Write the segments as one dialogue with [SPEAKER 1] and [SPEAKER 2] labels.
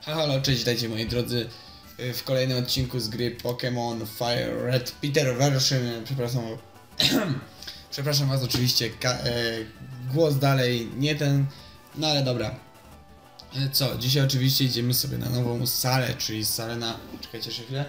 [SPEAKER 1] Halo, cześć, witajcie moi drodzy w kolejnym odcinku z gry Pokémon Fire Red Peter version. Przepraszam was oczywiście, głos dalej nie ten, no ale dobra. Co, dzisiaj oczywiście idziemy sobie na nową salę, czyli salę na... Czekajcie jeszcze chwilę.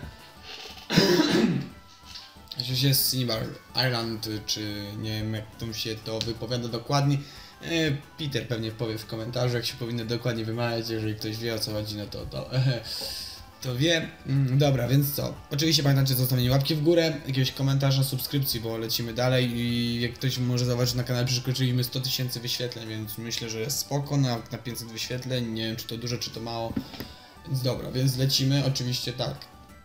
[SPEAKER 1] Jeśli jest Cinnabar Island, czy nie wiem jak tam się to wypowiada dokładnie. Peter pewnie powie w komentarzu, jak się powinno dokładnie wymawiać, jeżeli ktoś wie o co chodzi, no to wie. Dobra, więc co? Oczywiście pamiętajcie o zostawieniu łapki w górę, jakiegoś komentarza, subskrypcji, bo lecimy dalej i jak ktoś może zobaczyć na kanale, przekroczyliśmy 100 000 wyświetleń, więc myślę, że jest spoko na 500 wyświetleń, nie wiem czy to dużo, czy to mało. Więc dobra, więc lecimy, oczywiście tak.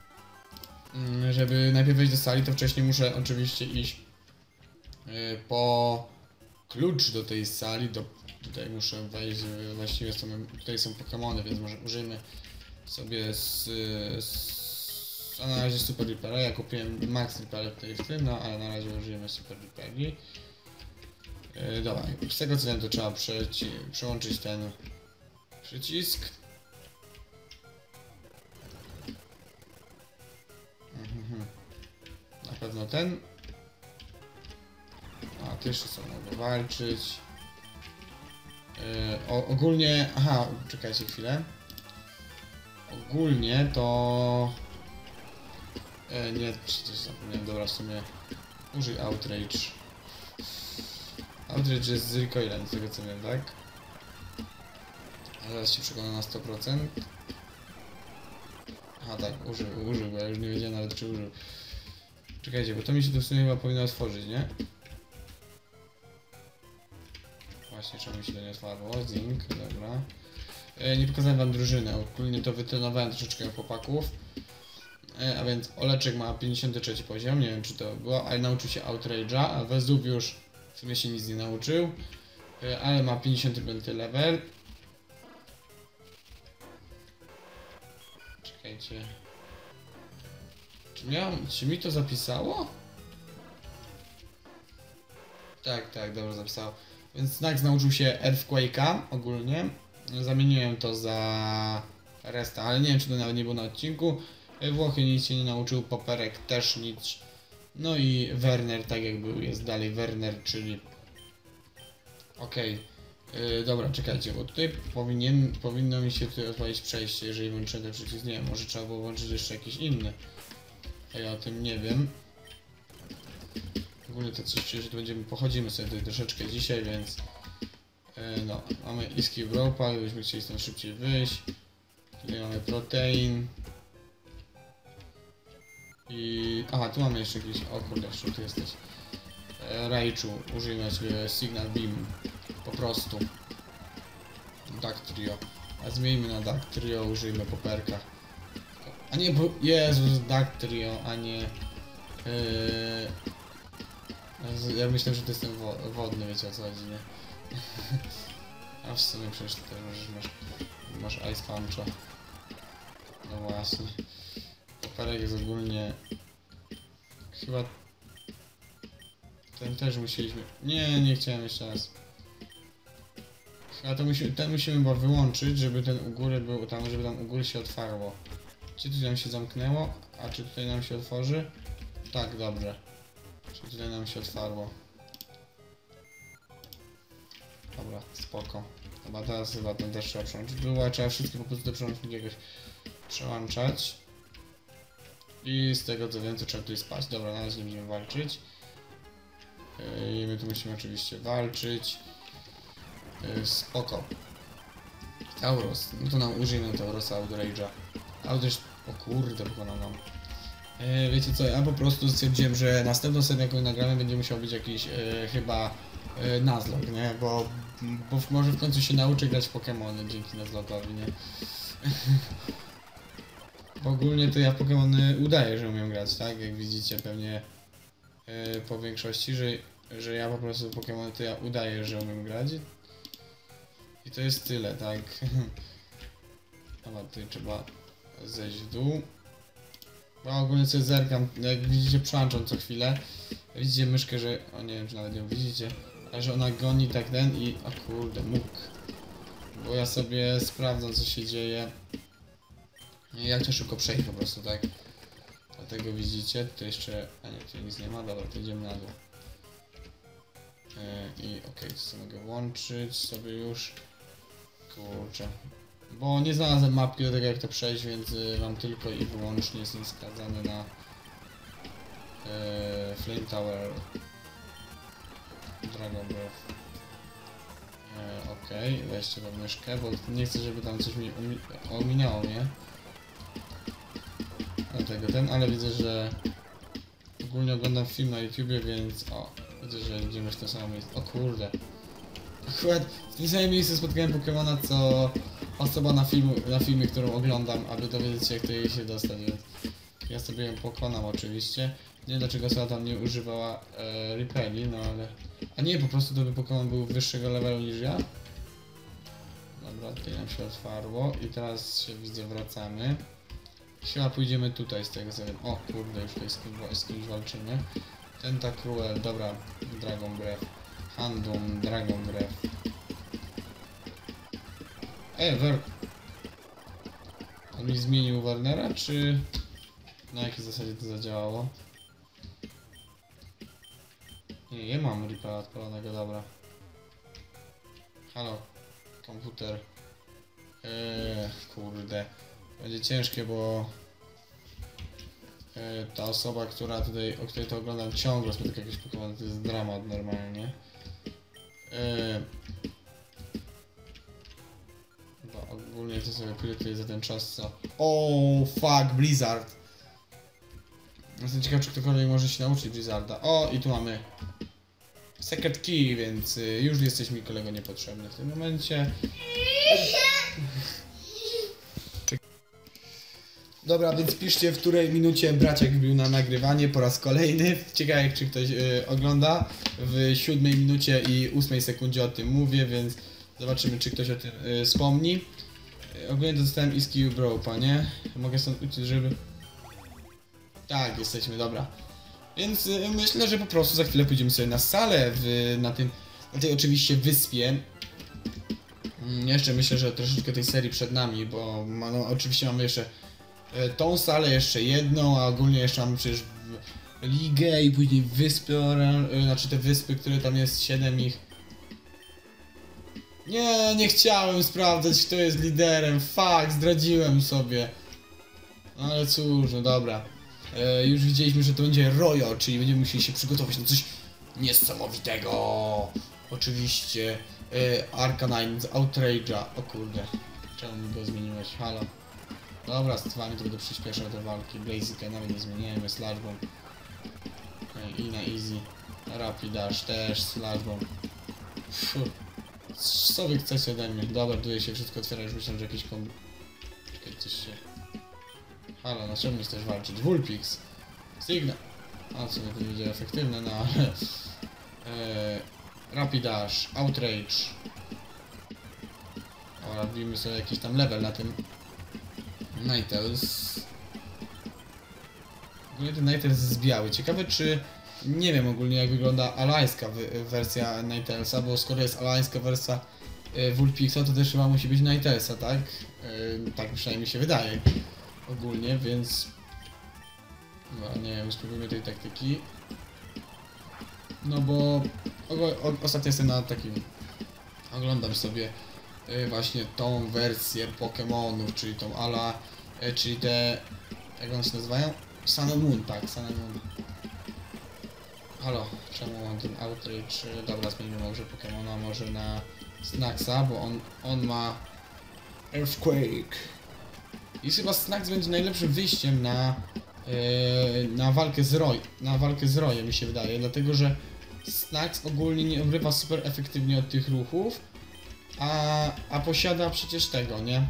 [SPEAKER 1] Żeby najpierw wejść do sali, to wcześniej muszę oczywiście iść po klucz do tej sali. Tutaj muszę wejść, właściwie tutaj są Pokémony, więc może użyjmy sobie a na razie Super Reapera. Ja kupiłem Max Reaper tutaj w tym, no ale na razie użyjemy Super Reaperi. Dobra, z tego co wiem to trzeba przełączyć ten przycisk. Na pewno ten. A, tu jeszcze są, mogę walczyć. Ogólnie... Aha, czekajcie chwilę. Ogólnie to... nie, przecież zapomniałem, dobra, w sumie... Użyj Outrage. Outrage jest z recoilem, z tego co wiem, tak? A zaraz się przekonam na 100%. Aha, tak, użył, bo ja już nie wiedziałem nawet czy użył. Czekajcie, bo to mi się to w sumie chyba powinno otworzyć, nie? Właśnie, czemu mi się to nie otwarło? Zinc, dobra. Nie pokazałem wam drużynę, ogólnie to wytrenowałem troszeczkę chłopaków. A więc Oleczek ma 53 poziom, nie wiem czy to było, ale nauczył się Outrage'a, a Vesuvius w sumie się nic nie nauczył. Ale ma 55 level. Czekajcie. Czy mi to zapisało? Tak, dobrze zapisało. Więc Snax nauczył się Earthquake'a ogólnie. Zamieniłem to za resta, ale nie wiem czy to nawet nie było na odcinku. Włochy nic się nie nauczył, Poperek też nic. No i Werner tak jak był, jest dalej Werner, czyli... Okej. Dobra, czekajcie, bo tutaj powinno mi się tutaj odpalić przejście, jeżeli włączę ten przycisk. Nie wiem, może trzeba było włączyć jeszcze jakiś inny. A ja o tym nie wiem. Ogólnie to coś czuję, że pochodzimy sobie tutaj troszeczkę dzisiaj, więc... no, mamy Escape Rope'a, gdybyśmy chcieli stąd szybciej wyjść. Tutaj mamy Protein. I... Aha, tu mamy jeszcze jakiś... O kurde, jeszcze tu jesteś. Raichu, użyjmy sobie Signal Beam. Po prostu. Dark Trio. A zmieńmy na Dark Trio, użyjmy Poperka. A nie, bo... Jezus, Dark Trio, a nie... Ja myślę, że to jest ten wodny, wiecie o co chodzi, nie? A w sumie przecież tutaj masz Ice Puncha. No właśnie. Poperek jest ogólnie... Chyba... Ten też musieliśmy... Nie chciałem jeszcze raz. Chyba ten musimy chyba wyłączyć, żeby ten u góry był tam, żeby tam u góry się otwarło. Czy tutaj nam się zamknęło? A czy tutaj nam się otworzy? Tak, dobrze. Czy tutaj nam się otwarło? Dobra, spoko. Chyba teraz ten też trzeba przełączyć. Trzeba wszystkie po prostu te przełączniki jakoś przełączać. I z tego co wiem, to trzeba tutaj spać. Dobra, na razie nie będziemy walczyć. I my tu musimy oczywiście walczyć. Spoko. Tauros. No to nam użyjmy Taurosa Outrage'a. Outrage... O kurde, pokonał nam. Wiecie co, ja po prostu stwierdziłem, że następną serię jaką nagramy będzie musiał być jakiś chyba Nuzlocke, nie? Bo może w końcu się nauczę grać w Pokémony dzięki Nuzlocke'owi, nie? Bo ogólnie to ja w Pokémony udaję, że umiem grać, tak? Jak widzicie pewnie po większości, że ja po prostu w Pokémony to ja udaję, że umiem grać. I to jest tyle, tak? Dobra, tutaj trzeba zejść w dół. Bo ogólnie sobie zerkam, jak widzicie przełączam co chwilę. Widzicie myszkę, że... O nie wiem czy nawet ją widzicie. Ale że ona goni tak ten i... O kurde, mógł. Bo ja sobie sprawdzam co się dzieje. Ja chciałem szybko przejść po prostu, tak? Dlatego widzicie, tutaj jeszcze... A nie, tutaj nic nie ma, dobra, to idziemy na dół. I okej, to sobie mogę włączyć sobie już. Kurczę. Bo nie znalazłem mapki do tego jak to przejść, więc mam tylko i wyłącznie jestem skazany na Flame Tower Dragon Breath. Okej, weźcie tą myszkę, bo nie chcę, żeby tam coś mi ominęło mnie. Dlatego ale widzę, że ogólnie oglądam film na YouTubie, więc widzę, że idziemy w to samo miejsce. O kurde. Akurat w tym samym miejscu spotkałem Pokemona, co osoba na filmie, którą oglądam, aby dowiedzieć się, jak to jej się dostać, więc ja sobie ją pokonam oczywiście. Nie wiem, dlaczego osoba tam nie używała Repelli, no ale... A nie, po prostu to by Pokemon był wyższego levelu niż ja. Dobra, tutaj nam się otwarło i teraz się widzę, wracamy. Chyba pójdziemy tutaj z tego co wiem. O kurde, już tutaj z kimś walczymy. Tentacruel, dobra, Dragon Breath. Handum, Dragon Breath. On mi zmienił Warnera, czy na jakiej zasadzie to zadziałało? Nie mam Reapera odpalonego, dobra. Halo, komputer. Kurde. Będzie ciężkie, bo ta osoba, która tutaj, o której to oglądam, ciągle spotyka jakieś Pokemon, to jest dramat normalnie. Bo ogólnie to sobie pójdę tutaj za ten czas, co... O, fuck, Blizzard! Jestem ciekaw, czy ktokolwiek może się nauczyć Blizzarda. O, i tu mamy Secret Key, więc już jesteś mi, kolego, niepotrzebny w tym momencie. Dobra, więc piszcie, w której minucie braciak wbił na nagrywanie po raz kolejny. Ciekawe, czy ktoś ogląda. W 7 minucie i 8 sekundzie o tym mówię, więc zobaczymy, czy ktoś o tym wspomni. Ogólnie dostałem Iski Bropa, nie? Mogę stąd uciec, żeby... Tak, jesteśmy, dobra. Więc myślę, że po prostu za chwilę pójdziemy sobie na salę na tej oczywiście wyspie. Jeszcze myślę, że troszeczkę tej serii przed nami, bo no, oczywiście mamy jeszcze tą salę, jeszcze jedną, a ogólnie jeszcze mamy przecież ligę i później wyspy, znaczy te wyspy, które tam jest 7 ich. Nie chciałem sprawdzać, kto jest liderem, fuck, zdradziłem sobie. No ale cóż, no dobra. Już widzieliśmy, że to będzie Royo, czyli będziemy musieli się przygotować na coś niesamowitego. Oczywiście Arcanine z Outrage'a. O kurde, czemu mi go zmieniłeś? Halo. Dobra, z wami to będę przyspieszał te walki. Blaziken nawet nie zmieniłem, jest Slash Bomb. I na easy. Rapid Dash też, Slash Bomb. Co wy chcecie ode mnie? Dobra, tutaj się wszystko otwiera, już myślałem, że jakiś Czekaj, coś się... Halo, na czym chcesz walczyć? Vulpix! Signal! A co to będzie efektywne, no ale... Rapid Dash, Outrage. Dobra, wbijmy sobie jakiś tam level na tym Ninetales. Ogólnie ten Ninetales jest biały. Ciekawe, czy... Nie wiem ogólnie, jak wygląda alańska wersja Nintelesa, bo skoro jest alańska wersja Vulpixa, to też chyba musi być Nintelesa, tak? Tak przynajmniej mi się wydaje. Ogólnie, więc... No nie wiem, spróbujmy tej taktyki. No bo... Ostatnio jestem na takim... Oglądam sobie właśnie tą wersję Pokemonów, czyli tą czyli te... Jak one się nazywają? Sun and Moon, tak, Sun and Moon. Halo, czemu mam ten Outrage? Dobra, zmienimy może Pokemona, może na Snacksa, bo on ma Earthquake. I chyba Snacks będzie najlepszym wyjściem na walkę z Royem, mi się wydaje, dlatego że Snacks ogólnie nie obrywa super efektywnie od tych ruchów, a posiada przecież tego, nie?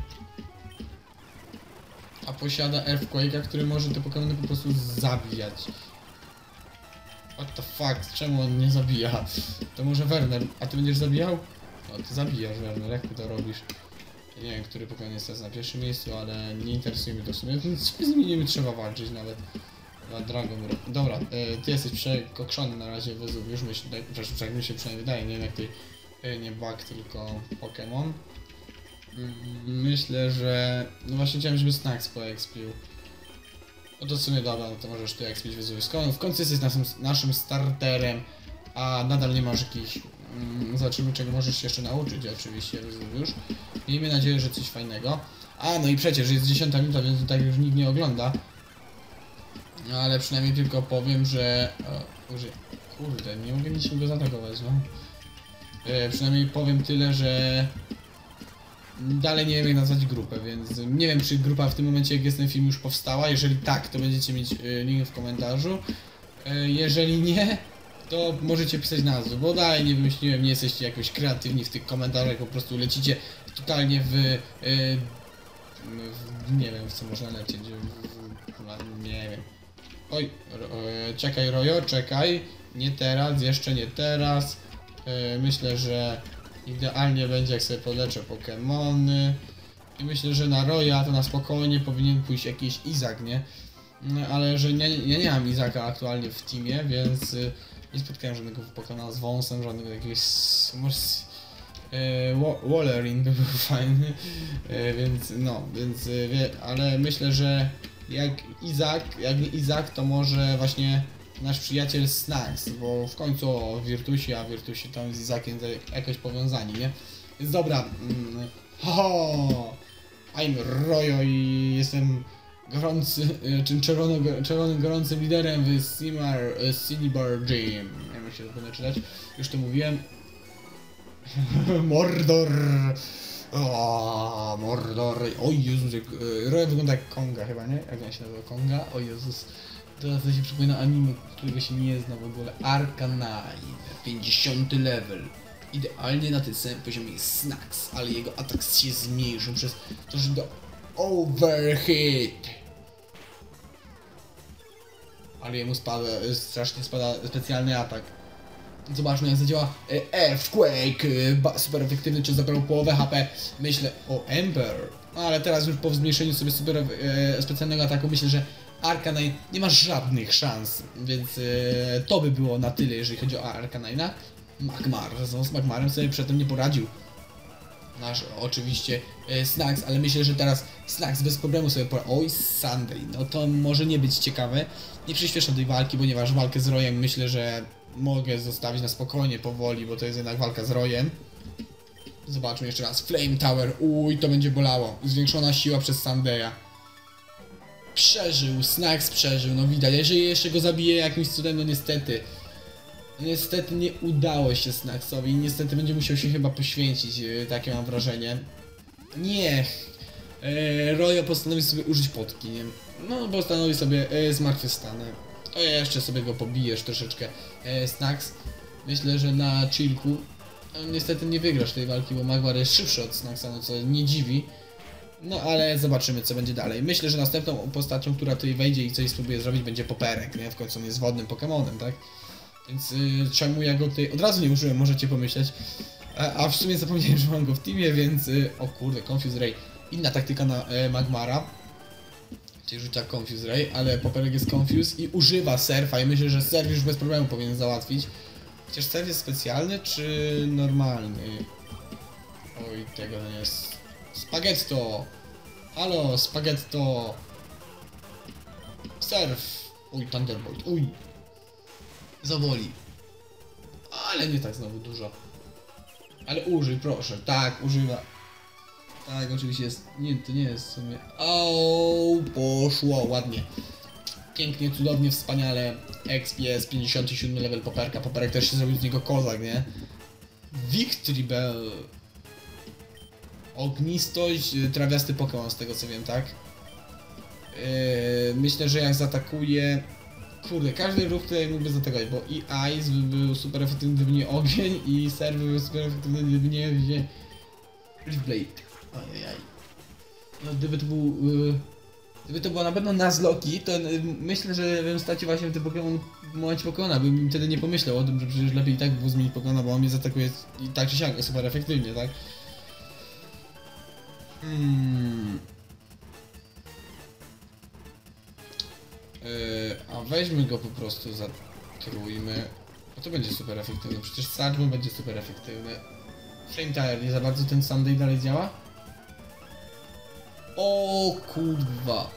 [SPEAKER 1] A posiada Earthquake'a, który może te Pokemony po prostu zabijać. What the fuck, czemu on nie zabija? To może Werner, a ty będziesz zabijał? No ty zabijasz, Werner, jak ty to robisz? Ja nie wiem, który Pokemon jest teraz na pierwszym miejscu, ale nie interesuje mnie to w sumie. Z nimi nie trzeba walczyć nawet. Dragon. Dobra, ty jesteś przekokszony na razie Wezuwiusz, tak mi się przynajmniej wydaje, nie wiem jak ty, nie bug, tylko Pokemon. Myślę, że... No właśnie chciałem, żeby Snax poexpił. No to w sumie dobra, no to możesz ty expić Vesuvius. W końcu jesteś naszym starterem, a nadal nie masz jakichś... Zobaczymy, czego możesz się jeszcze nauczyć oczywiście, Vesuvius. Miejmy nadzieję, że coś fajnego. A, no i przecież jest 10 minuta, więc tutaj już nikt nie ogląda. No ale przynajmniej tylko powiem, że... Kurde, nie mogę niczym go zaatakować, no. Przynajmniej powiem tyle, że... Dalej nie wiem jak nazwać grupę, więc nie wiem czy grupa w tym momencie jak jest ten film już powstała. Jeżeli tak, to będziecie mieć link w komentarzu. Jeżeli nie, to możecie pisać nazwę, bo dalej nie wymyśliłem, nie jesteście jakoś kreatywni w tych komentarzach, po prostu lecicie totalnie nie wiem w co można lecieć, nie wiem. Oj, czekaj Rojo, czekaj, nie teraz, jeszcze nie teraz. Myślę, że idealnie będzie jak sobie podleczę Pokemony. I myślę, że na Roya to na spokojnie powinien pójść jakiś Izak, nie? No, ale że ja nie mam Izaka aktualnie w teamie, więc nie spotkałem żadnego Pokemona z wąsem, żadnego jakiegoś... Wallerin by był fajny, więc no, ale myślę, że jak nie Izak, to może właśnie nasz przyjaciel Snax, bo w końcu o Virtusie, a Virtusie tam z Izakiem jakoś powiązani, nie? Więc dobra, I'm Royo i jestem czym czerwonym gorącym liderem w Cinnabar Gym. Nie wiem jak się to powinno czytać, już to mówiłem. Mordor! O, Mordor! Oj Jezus, Royo wygląda jak Konga chyba, nie? Jak on się nazywa? Konga? O Jezus. Teraz to się przypomina anime, którego się nie zna w ogóle. Arcanine, 50 level. Idealnie na tym samym poziomie jest Snax, ale jego atak się zmniejszył przez to, że do overhit. Ale jemu strasznie spada specjalny atak. Zobaczmy jak zadziała Earthquake, super efektywny, czy zabrał połowę HP. Myślę o Ember, ale teraz już po zmniejszeniu sobie super specjalnego ataku myślę, że Arcanine nie ma żadnych szans, więc to by było na tyle, jeżeli chodzi o Arcanine'a. Magmar, z Magmarem sobie przedtem nie poradził. Nasz oczywiście Snax, ale myślę, że teraz Snax bez problemu sobie poradził. Oj, Sunday, no to może nie być ciekawe. Nie przyspieszam tej walki, ponieważ walkę z Royem myślę, że mogę zostawić na spokojnie, powoli, bo to jest jednak walka z Royem. Zobaczmy jeszcze raz. Flame Tower, uj, to będzie bolało. Zwiększona siła przez Sundaya. Przeżył, Snax przeżył, no widać, jeżeli jeszcze go zabije jakimś cudem, no niestety. Niestety nie udało się Snaxowi i niestety będzie musiał się chyba poświęcić, takie mam wrażenie. Niech Royo postanowi sobie użyć potki, nie? No postanowi sobie zmartwychwstanę. To jeszcze sobie go pobijesz troszeczkę, Snax. Myślę, że na chillku niestety nie wygrasz tej walki, bo Magmar jest szybszy od Snaxa, no co nie dziwi. No ale zobaczymy co będzie dalej. Myślę, że następną postacią, która tutaj wejdzie i coś spróbuje zrobić, będzie Poperek, nie? W końcu on jest wodnym Pokemonem, tak? Więc czemu ja go tutaj od razu nie użyłem, możecie pomyśleć. A w sumie zapomniałem, że mam go w teamie, więc... o kurde, Confuse Ray. Inna taktyka na Magmara. Czyli rzuca Confuse Ray, ale Poperek jest Confuse i używa Surfa i myślę, że Surf już bez problemu powinien załatwić. Chociaż Surf jest specjalny czy normalny? Oj, tego nie jest... Spaghetto! Halo, Spaghetto! Surf! Uj, Thunderbolt, uj! Zawoli. Ale nie tak znowu dużo. Ale użyj, proszę. Tak, używa. Tak, oczywiście jest. Nie, to nie jest w sumie. O, poszło, ładnie. Pięknie, cudownie, wspaniale. XP 57 level Poperka. Poperek też się zrobił z niego kozak, nie? Victory Bell. Ognistość, trawiasty Pokémon z tego co wiem, tak? Myślę, że jak zaatakuje... Kurde, każdy ruch tutaj mógłby zaatakować, bo i Ice był super efektywny, gdyby nie ogień, i Surf był super efektywny, gdyby nie Leaf Blade. Ojej. No gdyby to był... Gdyby to było na pewno Nuzlocke, to myślę, że bym stracił właśnie ten Pokémon w momencie Pokémona, bym wtedy nie pomyślał o tym, że przecież lepiej i tak było zmienić Pokémona, bo on mnie zaatakuje i tak czy siak super efektywnie, tak? A weźmy go po prostu, zatrójmy. Bo to będzie super efektywne, przecież Sarge będzie super efektywny. Flame Tower, nie za bardzo ten Sunday dalej działa? O kurwa.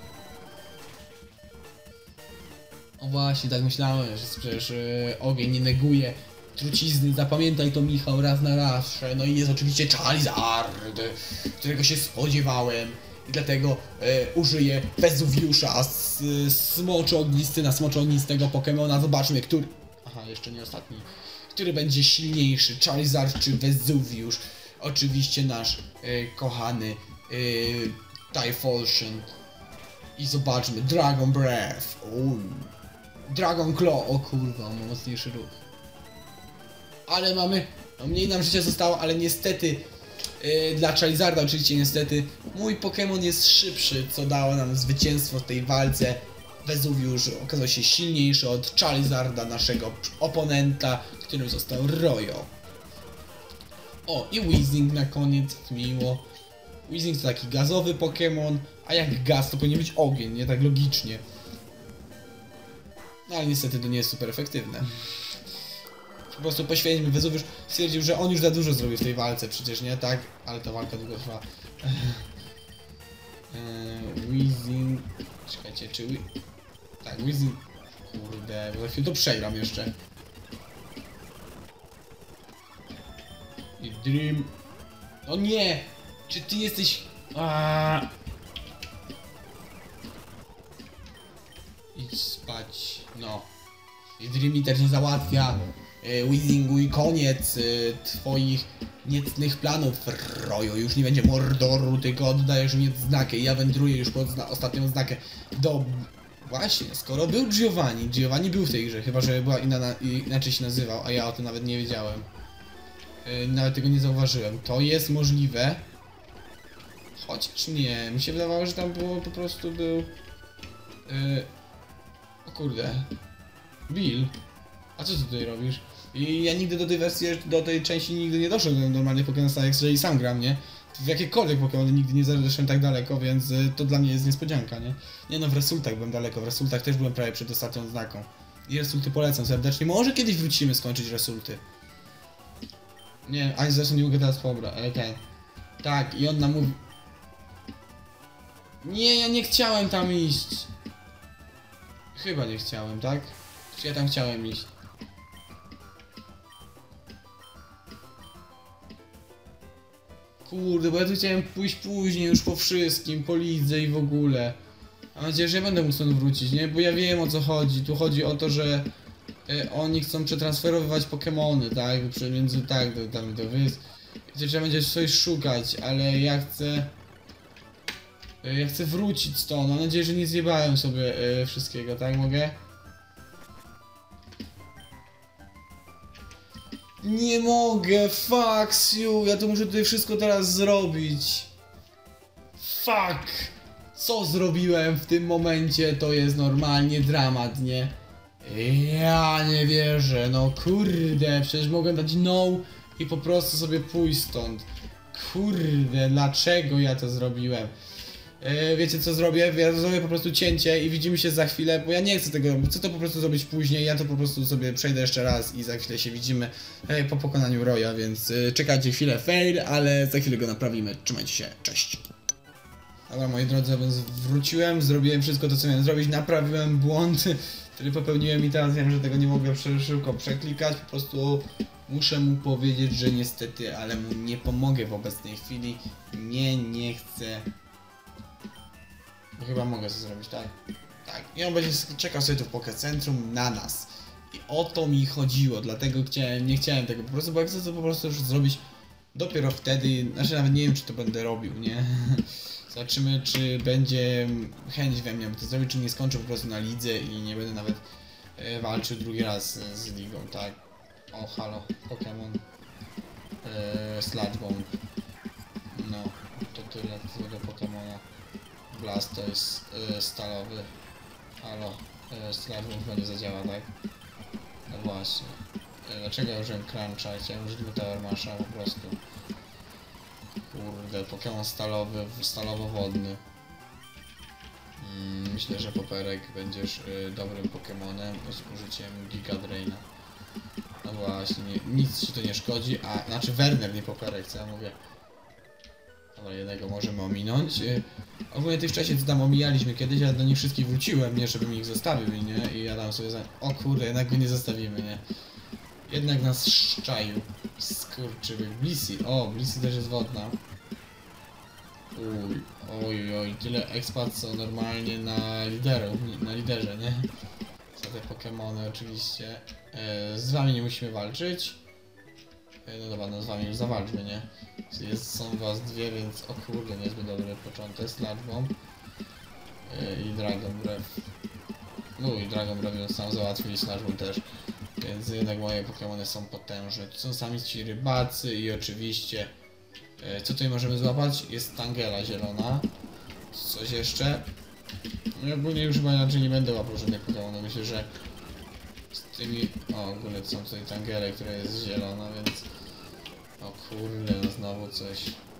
[SPEAKER 1] O właśnie, tak myślałem, że przecież ogień nie neguje trucizny. Zapamiętaj to, Michał, raz na raz. No i jest oczywiście Charizard, którego się spodziewałem. I dlatego użyję Wezuwiusza z smoczo ognisty na smoczo ognistego Pokemona. Zobaczmy, który... Aha, jeszcze nie ostatni. Który będzie silniejszy, Charizard czy Wezuwiusz? Oczywiście nasz kochany Typhlosion. I zobaczmy, Dragon Breath. Dragon Claw. O kurwa, on ma mocniejszy ruch. Ale mamy... No mniej nam życia zostało, ale niestety... dla Charizarda oczywiście niestety mój Pokémon jest szybszy, co dało nam zwycięstwo w tej walce. Wezuwiusz okazał się silniejszy od Charizarda, naszego oponenta, którym został Royo. O, i Weezing na koniec, miło. Weezing to taki gazowy Pokémon, a jak gaz to powinien być ogień, nie tak logicznie. No ale niestety to nie jest super efektywne. Po prostu poświęćmy, Wezuwiusz stwierdził, że on już za dużo zrobił w tej walce, przecież nie tak, ale ta walka długo trwa. Weezing... Czekajcie, czy... Tak, Weezing... Kurde, bo za chwilę to przegram jeszcze. I Dream... O nie! Czy ty jesteś... Idź spać, no. I Dream też nie załatwia. Weezingu i koniec twoich niecnych planów, Royo. Już nie będzie Mordoru, tylko oddajesz mi znakę i ja wędruję już pod ostatnią znakę do... Właśnie, skoro był Giovanni był w tej grze, chyba że była inaczej się nazywał, a ja o tym nawet nie wiedziałem. Nawet tego nie zauważyłem. To jest możliwe. Chociaż nie, mi się wydawało, że tam było po prostu był... O kurde. Bill. A co ty tutaj robisz? I ja nigdy do tej wersji, do tej części nigdy nie doszedłem normalnie Pokémon Stars, jeżeli sam gram, nie? W jakiekolwiek Pokémon nigdy nie zeszłem tak daleko, więc to dla mnie jest niespodzianka, nie? Nie no, w Resultach byłem daleko, w Resultach też byłem prawie przed ostatnią znaką. I Resulty polecam serdecznie, może kiedyś wrócimy skończyć Resulty. Nie, ani zresztą nie mogę teraz pobrać, ale ten... Tak, i on nam mówi... Nie, ja nie chciałem tam iść. Chyba nie chciałem, tak? Czy ja tam chciałem iść? Kurde, bo ja tu chciałem pójść później, już po wszystkim, po lidze i w ogóle. Mam nadzieję, że ja będę mógł stąd wrócić, nie? Bo ja wiem, o co chodzi. Tu chodzi o to, że oni chcą przetransferować Pokemony, tak? Między do wysp. I trzeba będzie coś szukać, ale ja chcę... Ja chcę wrócić stąd. Mam nadzieję, że nie zjebałem sobie wszystkiego, tak? Mogę? Nie mogę, fuck you, ja to muszę tutaj wszystko teraz zrobić. Fuck! Co zrobiłem w tym momencie, to jest normalnie dramat, nie? Ja nie wierzę, no kurde, przecież mogłem dać no i po prostu sobie pójść stąd. Kurde, dlaczego ja to zrobiłem? Wiecie co zrobię? Ja zrobię po prostu cięcie i widzimy się za chwilę, bo ja nie chcę tego, chcę to po prostu zrobić później, ja to po prostu sobie przejdę jeszcze raz i za chwilę się widzimy po pokonaniu Roya, więc czekajcie chwilę, fail, ale za chwilę go naprawimy, trzymajcie się, cześć. Dobra moi drodzy, więc wróciłem, zrobiłem wszystko to co miałem zrobić, naprawiłem błąd, który popełniłem i teraz wiem, że tego nie mogę szybko przeklikać, po prostu muszę mu powiedzieć, że niestety, ale mu nie pomogę w obecnej chwili, nie chcę. Bo chyba mogę to zrobić, tak? Tak. I on będzie czekał sobie tu w Pokecentrum na nas. I o to mi chodziło, dlatego nie chciałem tego po prostu, bo ja chcę to po prostu już zrobić dopiero wtedy, znaczy nawet nie wiem, czy to będę robił, nie? Zobaczymy, czy będzie chęć we mnie, aby to zrobić, czy nie skończę po prostu na lidze i nie będę nawet walczył drugi raz z ligą, tak? O, halo, Pokémon Sludge Bomb. No, to tyle tego Pokémona. Blast to jest stalowy. Halo, Sludge chyba nie zadziała, tak? No właśnie. Dlaczego ja użyłem Cruncha? Chciałem użyć Tower Masha po prostu. Kurde, Pokémon stalowy, stalowo-wodny. Myślę, że Poperek będziesz dobrym Pokémonem z użyciem Giga Draina. No właśnie, nic ci to nie szkodzi, a znaczy Werner, nie Poperek, co ja mówię. Dobra, jednego możemy ominąć. Ogólnie tych wcześniej co tam omijaliśmy kiedyś, ale do nich wszystkich wróciłem, nie żebym ich zostawił, nie? I ja tam sobie o kurde, jednak go nie zostawimy, nie? Jednak nas szczaił. Skurczybyk. Blissey. O, Blissey też jest wodna. Oj, tyle expat co normalnie na liderze, nie? Za te Pokemony oczywiście. Z wami nie musimy walczyć. No dobra, no z wami już zawalczmy, nie? Są was dwie, więc o kurde, niezbyt dobry początek. Sludge Bomb i Dragon Breath. No i Dragon Breath sam załatwili, Sludge Bomb też. Więc jednak moje Pokemony są potężne. Tu są sami ci rybacy i oczywiście co tutaj możemy złapać? Jest Tangela zielona. Coś jeszcze? No ogólnie już chyba inaczej nie będę łapał żadnych Pokemonów. Myślę, że z tymi... O, ogólnie są tutaj Tangele, która jest zielona, więc... O kurde, no znowu coś.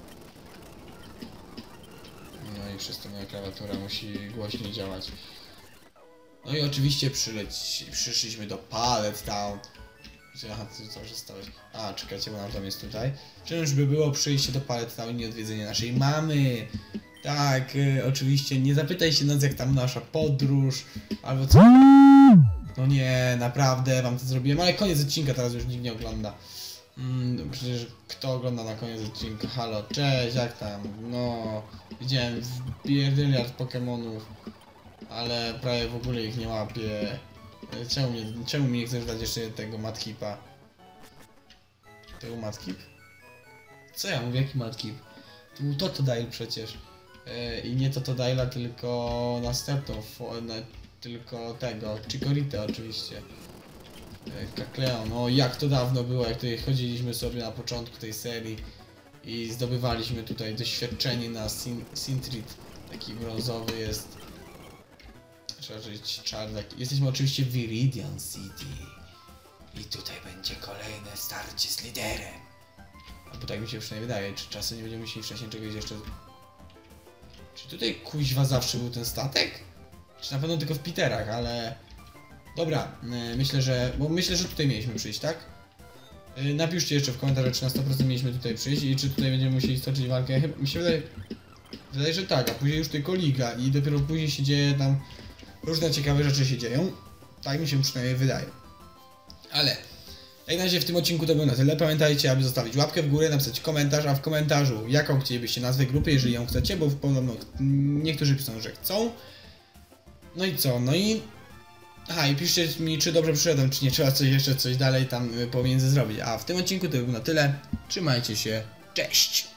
[SPEAKER 1] No i przez to moja klawiatura musi głośniej działać. No i oczywiście przyszliśmy do Pallet Town. Aha, ty co że stałeś? A, czekajcie, bo nam tam jest tutaj. Czyż by było przyjście do Pallet Town i odwiedzenie naszej mamy? Tak, oczywiście, nie zapytaj się nas jak tam nasza podróż, albo co... No nie, naprawdę wam to zrobiłem, ale koniec odcinka teraz już nikt nie ogląda. Przecież kto ogląda na koniec odcinka? Halo, cześć, jak tam? No, widziałem pierdyliard Pokemonów, ale prawie w ogóle ich nie łapię. Czemu mi nie chcesz dać jeszcze tego Mudkipa? Tego Mudkip? Co ja mówię, jaki Mudkip? To był Totodile przecież. I nie Totodile'a, tylko następną, tylko tego, Chikorita oczywiście. Kakleon, o jak to dawno było, jak tutaj chodziliśmy sobie na początku tej serii i zdobywaliśmy tutaj doświadczenie na Sintrit, taki brązowy jest. Trzeba żyć czarnek. Jesteśmy oczywiście w Viridian City i tutaj będzie kolejne starcie z liderem. Albo tak mi się przynajmniej wydaje, czy czasem nie będziemy musieli wcześniej czegoś jeszcze... Czy tutaj kuźwa zawsze był ten statek? Czy na pewno tylko w Piterach, ale... Dobra, myślę, że tutaj mieliśmy przyjść, tak? Napiszcie jeszcze w komentarzach, czy na 100% mieliśmy tutaj przyjść i czy tutaj będziemy musieli stoczyć walkę. Chyba mi się wydaje, że tak, a później już tylko liga i dopiero później się dzieje tam różne ciekawe rzeczy się dzieją. Tak mi się przynajmniej wydaje. Ale jak na razie w tym odcinku to było na tyle. Pamiętajcie, aby zostawić łapkę w górę, napisać komentarz, a w komentarzu jaką chcielibyście nazwę grupy, jeżeli ją chcecie, bo podobno niektórzy piszą, że chcą. No i co? No i... Aha, i piszcie mi, czy dobrze przyszedłem, czy nie trzeba coś dalej tam pomiędzy zrobić. A w tym odcinku to było na tyle. Trzymajcie się. Cześć!